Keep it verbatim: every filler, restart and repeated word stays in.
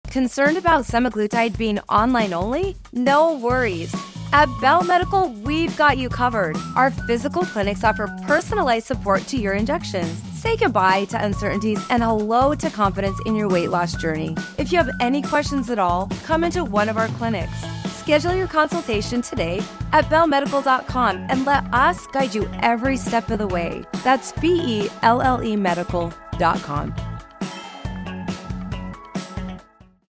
Concerned about semaglutide being online only? No worries. At Belle Medical, we've got you covered. Our physical clinics offer personalized support to your injections. Say goodbye to uncertainties and hello to confidence in your weight loss journey. If you have any questions at all, come into one of our clinics. Schedule your consultation today at belle medical dot com and let us guide you every step of the way. That's B E L L E medical dot com.